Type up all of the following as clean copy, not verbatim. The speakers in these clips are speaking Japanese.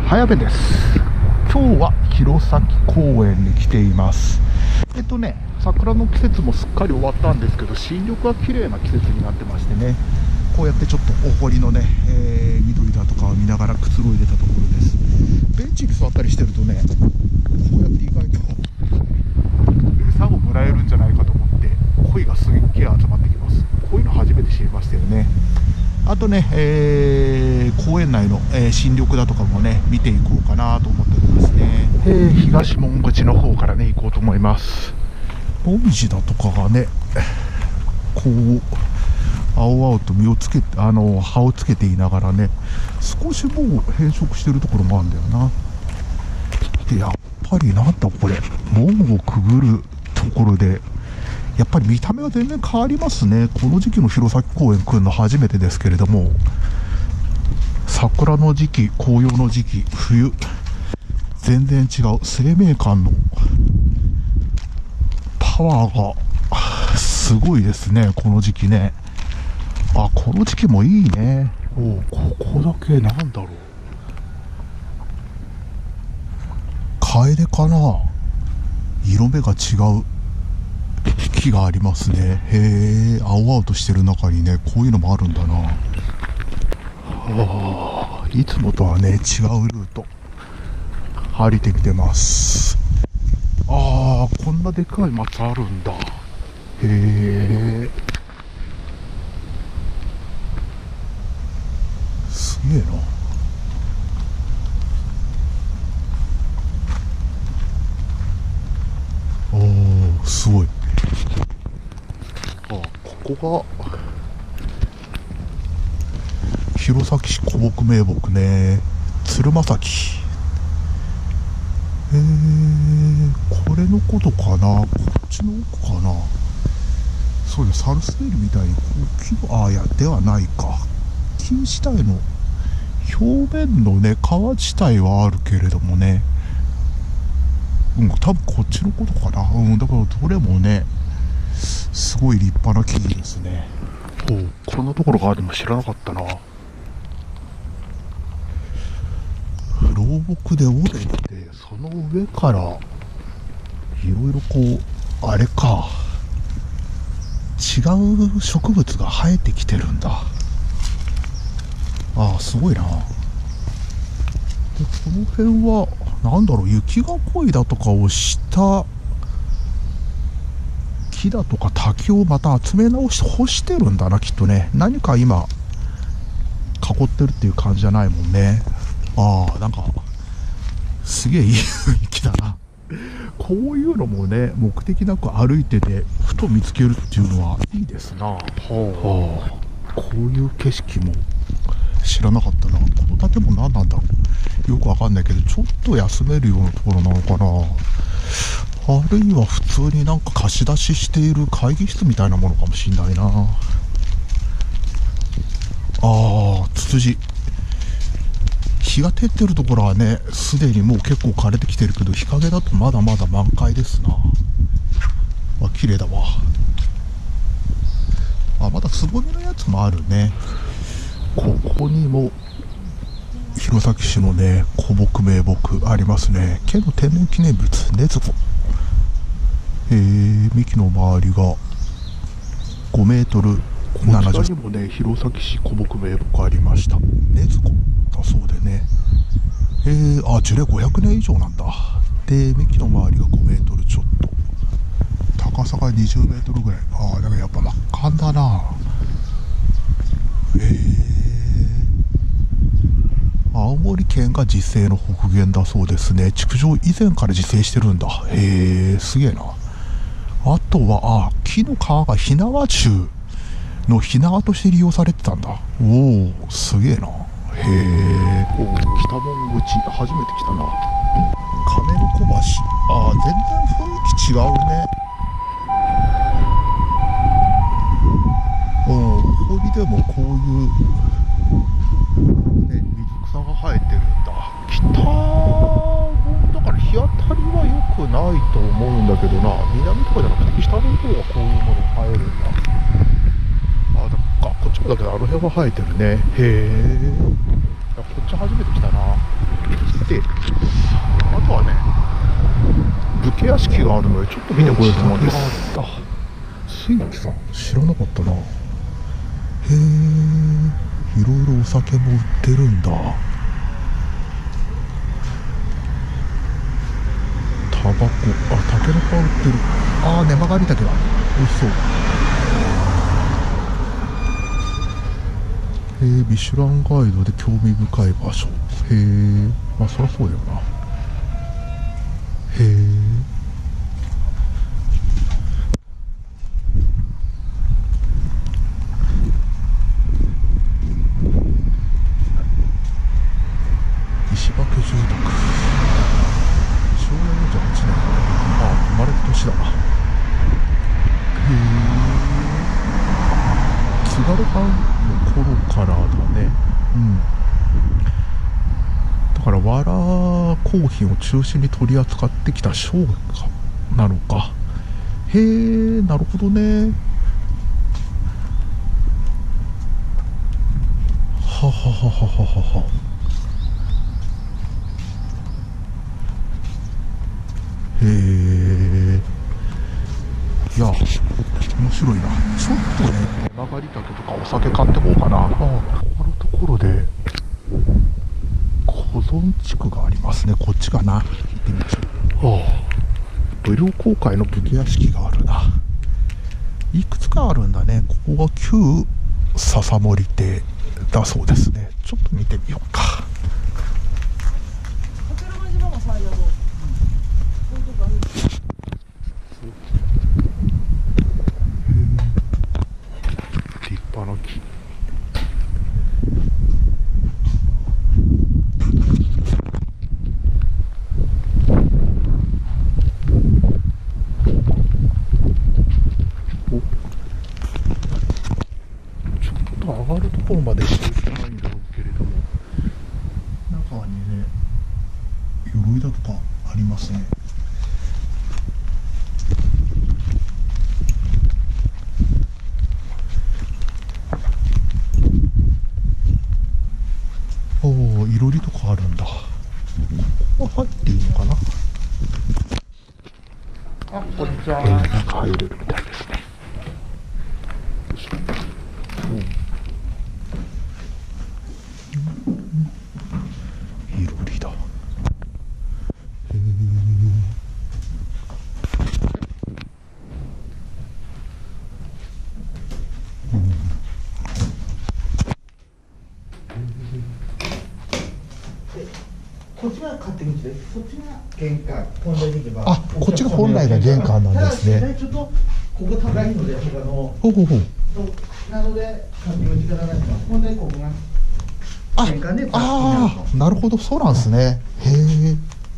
早部です。今日は弘前公園に来ています。桜の季節もすっかり終わったんですけど、新緑が綺麗な季節になってましてね、こうやってちょっとお堀のね、緑だとかを見ながらくつろいでたところです。ベンチに座ったりしてるとね、こうやって意外と餌をもらえるんじゃないかと思って鯉がすっげえ集まってきます。こういうの初めて知りましたよね。あとね、公園内の、新緑だとかもね見ていこうかなと思っておりますね。東門口の方からね行こうと思います。モミジだとかがねこう青々と実をつけて葉をつけていながらね、少しもう変色してるところもあるんだよな。でやっぱりなんだこれ、門をくぐるところでやっぱり見た目は全然変わりますね。この時期の弘前公園来るの初めてですけれども、桜の時期、紅葉の時期、冬、全然違う生命感のパワーがすごいですね、この時期ね。あ、この時期もいいね。ここだけなんだろう、カエデかな、色目が違う木がありますね。へえ、青々としてる中にねこういうのもあるんだな。いつもとはね違うルート歩いてきてます。こんなでかい松あるんだ。へえ、すげえな。すごい。ここが弘前市古木名木ね、鶴ヶ崎。これのことかな、こっちの奥かな。そういうサルスベリみたいにいやではないか。木自体の表面のね皮自体はあるけれどもね、多分こっちのことかな。だからどれもねすごい立派な木々ですね。こんなところがあるの知らなかったな。老木で折れて、その上からいろいろこうあれか、違う植物が生えてきてるんだ。すごいな。でこの辺はなんだろう、雪囲いだとかをした木だとか竹をまた集め直して干してるんだな、きっとね。何か今囲ってるっていう感じじゃないもんね。なんかすげえいい雰囲気だな。こういうのもね目的なく歩いててふと見つけるっていうのはいいですな。こういう景色も知らなかったな。この建物何なんだろう、よくわかんないけど、ちょっと休めるようなところなのかな、あるいは普通になんか貸し出ししている会議室みたいなものかもしんないな。ツツジ、日が照ってるところはねすでにもう結構枯れてきてるけど、日陰だとまだまだ満開ですな。綺麗だわ。まだつぼみのやつもあるね。ここにも弘前市のね古木名木ありますね。県の天然記念物禰豆子。幹の周りが5メートル70。こちらにもね弘前市古木名木ありました。禰豆子だそうでね、樹齢500年以上なんだ。で幹の周りが5メートルちょっと、高さが20メートルぐらい。だからやっぱ真っ赤だな。青森県が自生の北限だそうですね。築城以前から自生してるんだ。すげえな。あとは木の皮が火縄銃の火縄として利用されてたんだ。すげえな。北門口初めて来たな。亀の小橋。全然雰囲気違うね。堀でもこういうね水草が生えてるんだ。北門だから日当たりは良くないと思うんだけどな。南とかじゃなくて北の方はこういうもの生えるんだ。こっちもだけどあの辺は生えてるね。こっち初めて来たな。 で、あとはね武家屋敷があるのでちょっと見てほしいと思うんです。スイッチさん知らなかったな。へえ、いろいろお酒も売ってるんだ。タバコ、タケノコ売ってる。根曲がり竹だ。美味しそう。ミシュランガイドで興味深い場所。へえ、そりゃそうだよな。へえ。石垣住宅。昭和48年。生まれた年だな。へえ。津軽藩の頃からだね。だからわら工品を中心に取り扱ってきた商家なのか。へえ、なるほどね。はははははは。へえ。いや、面白いな。ちょっとね、曲がり竹とかお酒買ってこうかな。このところで保存地区がありますね。こっちかな。行ってみましょう。武陵公開の武家屋敷があるな。いくつかあるんだね。ここが旧笹森邸だそうですね。ちょっと見てみようか。立派な木。ちょっと上がるところまで行けないんだろうけれども、中にね鎧だとかありますね。いろりとかあるんだ。ここは入っていいのかな。こんにちは。中入れるみたいですね。いろりだ。 こっちが勝手口で、そっちが玄関。本来でいけば。 こっちが本来が玄関なんですね。 ちょっとここ高いので、他の。なので勝手口からなんですが、本来ここが玄関で。 なるほど、そうなんですね。へえ。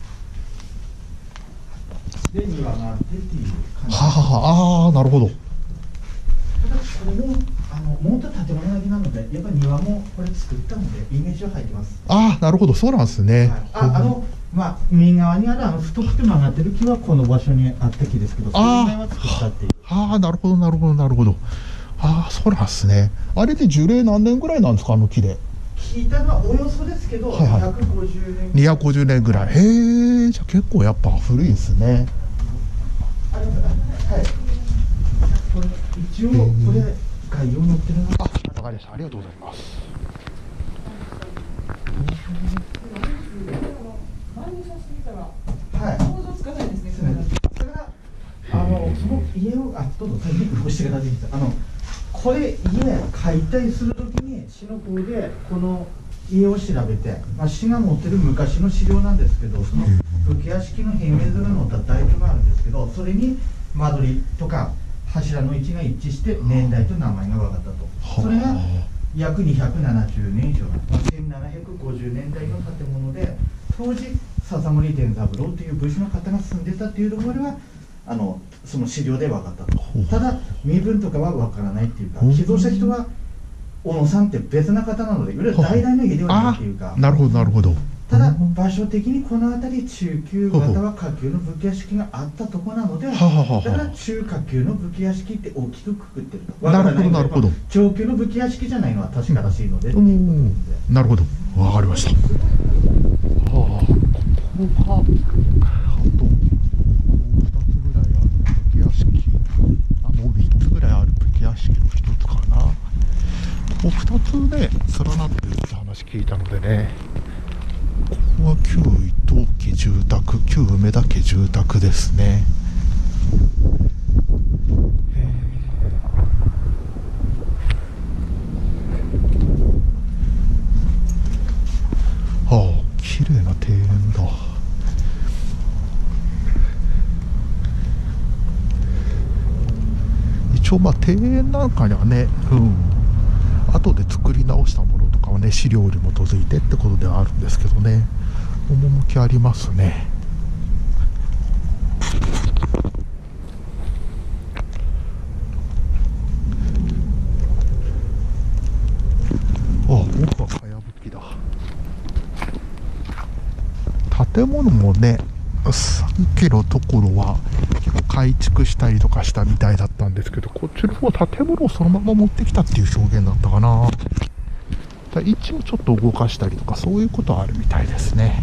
で庭があってっていう感じ。 なるほど。 ただこれももっと建物だけなので、やっぱり庭もこれ作ったのでイメージは入ってます。 なるほど、そうなんですね。 右側にある太くて曲がってる木はこの場所にあった木ですけど、それ以外は作ったっていう。 なるほどなるほどなるほど。そうなんですね。あれで樹齢何年ぐらいなんですか、あの木で。 聞いたのはおよそですけど、250年。 250年ぐらい。へえ、じゃあ結構やっぱ古いですね。 一応これ概要載ってるの。 わかりました。ありがとうございます。 想像つかないですね。それからその家をどうぞ先に押してください。これ家解体するときに市の方でこの家を調べて、市が持ってる昔の資料なんですけど、その武家屋敷の平面図が載った台帳があるんですけど、それに間取りとか柱の位置が一致して年代と名前が分かったと。それが約270年以上、1750年代の建物で、当時笹森伝三郎という武士の方が住んでたというところはその資料で分かったと。ただ身分とかは分からないっていうか、寄贈した人は小野さんって別な方なので、いわゆる代々の家ではないっていうか。 なるほどなるほど。 ただ場所的にこの辺り中級型は下級の武家屋敷があったところなので、だから中下級の武家屋敷って大きくくくってると。 なるほどなるほど。 上級の武家屋敷じゃないのは確からしいので。 なるほど、わかりました。 あと2つぐらいある武家屋敷、もう3つぐらいある武家屋敷の1つかな。もう2つね連なってるって話聞いたのでね、ここは旧伊藤家住宅、旧梅田家住宅ですね。ああ、綺麗な庭園だ。一応庭園なんかにはね、後で作り直したものとかはね、資料に基づいてってことではあるんですけどね、趣ありますね。奥はかやぶきだ。建物もね、さっきのところは結構改築したりとかしたみたいだったんですけど、こっちの方は建物をそのまま持ってきたっていう表現だったかな。位置をちょっと動かしたりとか、そういうことはあるみたいですね。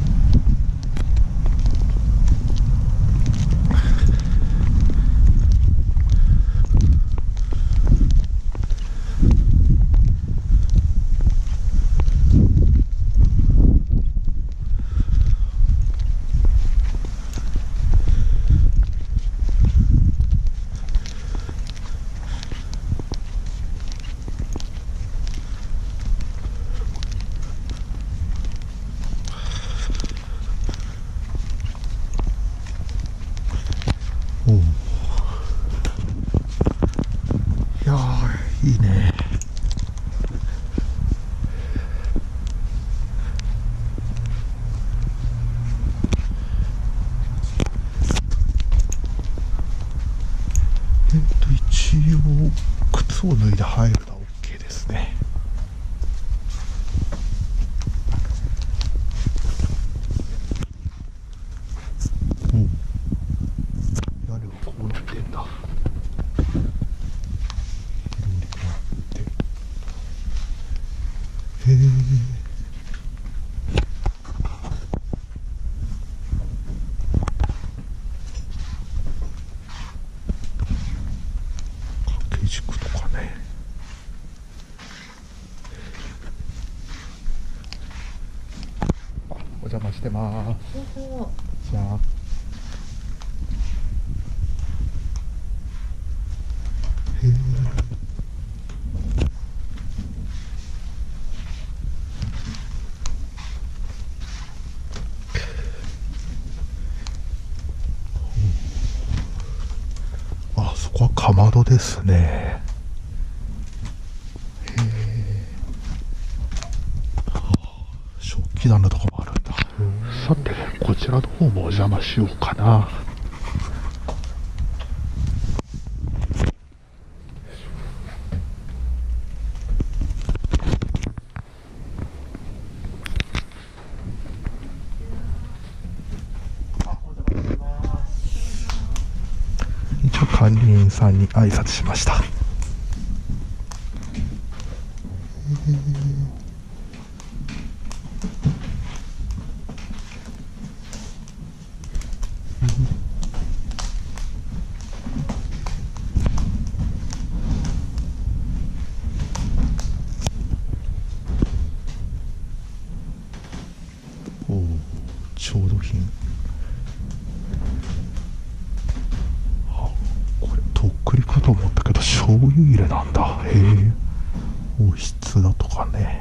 いやー、いいね。一応靴を脱いで入るのは OK ですね。屋根はこうなってんだ。へえ。掛け軸とかね。お邪魔してます。じゃあ。へえ。そこはかまどですね。へえ。食器棚とかもあるんだ。さて、こちらの方もお邪魔しようかな。一応管理人さんに挨拶しました。調度品。これとっくりかと思ったけど醤油入れなんだ。へえ。おひだとかね。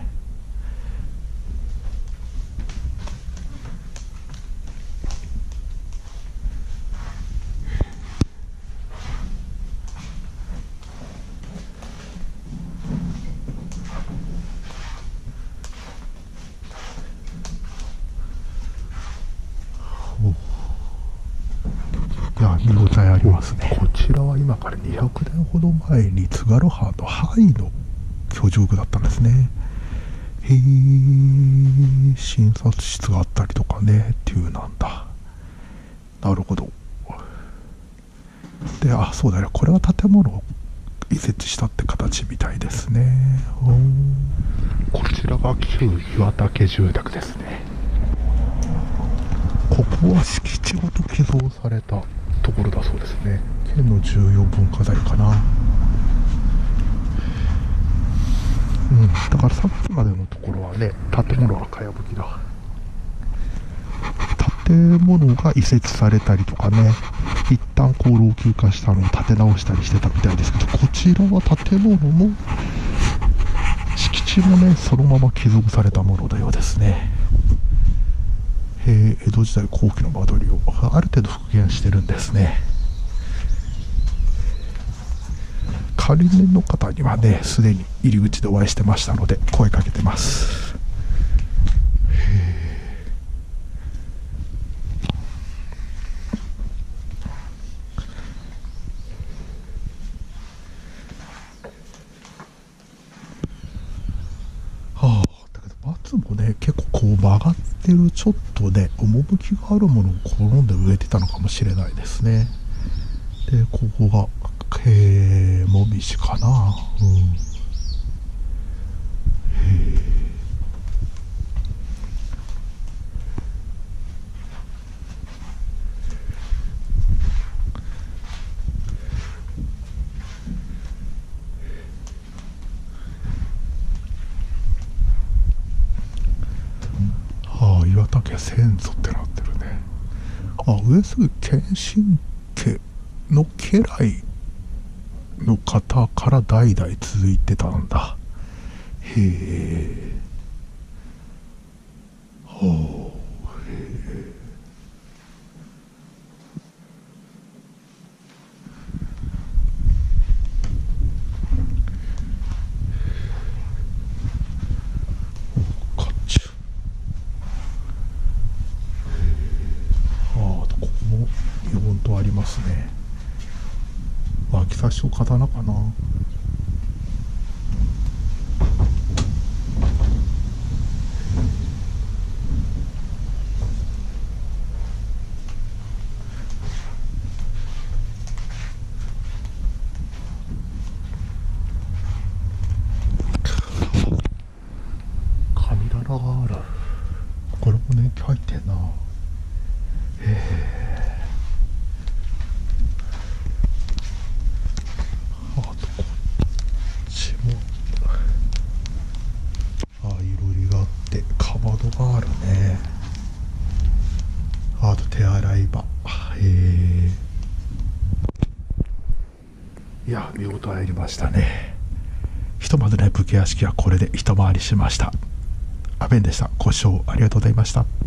いや、見応えありますね。こちらは今から200年ほど前に津軽藩の藩医の居住区だったんですね。へえ、診察室があったりとかねっていうなんだ。なるほど。で、そうだね、これは建物を移設したって形みたいですね。こちらが旧岩竹住宅ですね。 こは敷地ごと寄贈されたところだそうですね。県の重要文化財かな。だからさっきまでのところはね、建物はかやぶきだ。建物が移設されたりとかね、一旦こう老朽化したのを建て直したりしてたみたいですけど、こちらは建物も敷地もね、そのまま寄贈されたもののようですね。江戸時代後期の間取りをある程度復元してるんですね。管理人の方にはね、すでに入り口でお会いしてましたので声かけてます。だけど松もね、結構こう曲がってる、ちょっとね趣があるものを好んで植えてたのかもしれないですね。でここがもみじかな。岩田家先祖ってなってるね。上杉謙信家の家来の方から代々続いてたんだ。へえ。ここも日本刀ありますね。脇差しと刀かな。神棚がある。これも年季入ってんな。あとこっちもいろりがあってかまどがあるね。あと手洗い場。いや見事入りましたね。ひとまずね武家屋敷はこれで一回りしました。アベンでした。ご視聴ありがとうございました。